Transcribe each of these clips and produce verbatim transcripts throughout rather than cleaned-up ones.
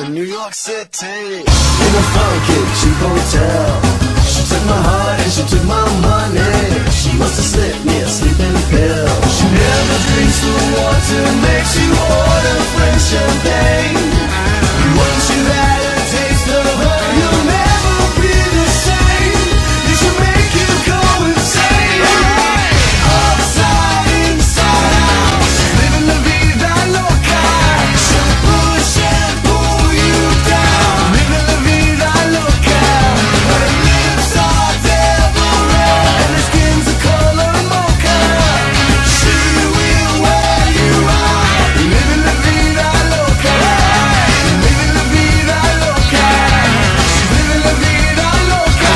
in New York City, in a funky cheap hotel. She took my heart and she took my money. She must have slipped me a sleeping pill. She never drinks the water, makes you order French champagne. Once you had a taste of her, you'll never be the same. It should make you go insane. Upside, inside out, she's living la vida loca. She'll push and pull you down, living la vida loca. Her lips are devil red and her skin's the color mocha. She will wear you out, living la vida loca. Living la vida loca. She's living la vida loca.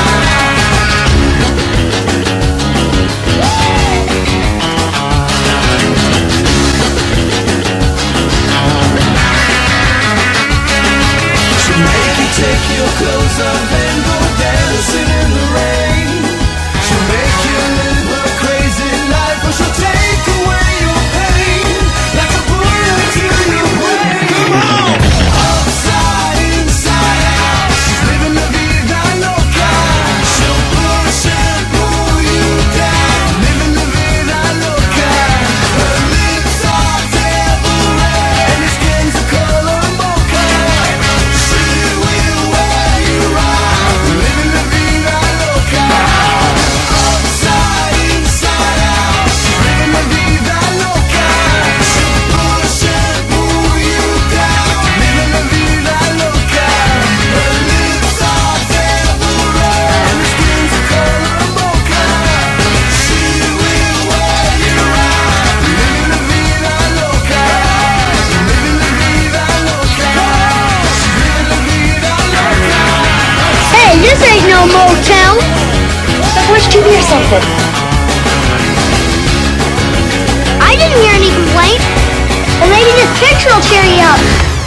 She'll make you take your clothes off and go dancing in the rain. She'll make you live a crazy life, or she'll take away your pain like a bullet to your brain. Come on! Upside, inside out, she's living la vida loca. She'll push and pull you down, living la vida loca. Her lips are devil red and her skin's the color mocha. She will wear you out, living la vida loca. Upside, inside out, she's living la vida loca. She'll push and pull you down, living la vida loca. Her lips are devil red and her skin's the color mocha. She will wear you out, living la vida loca. Living la vida loca. She's living la vida loca. Hey, this ain't no motel. But where's Q B or something? I didn't hear any complaint. Or maybe this picture will cheer you up.